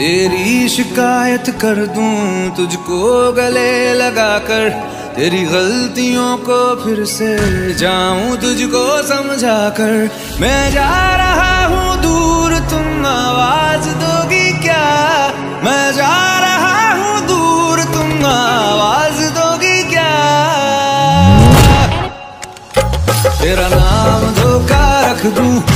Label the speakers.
Speaker 1: तेरी शिकायत कर दूं तुझको गले लगाकर, तेरी गलतियों को फिर से जाऊं तुझको समझा कर। मैं जा रहा हूँ दूर, तुम आवाज दोगी क्या? मैं जा रहा हूँ दूर, तुम आवाज दोगी क्या? तेरा नाम धोखा रख दूं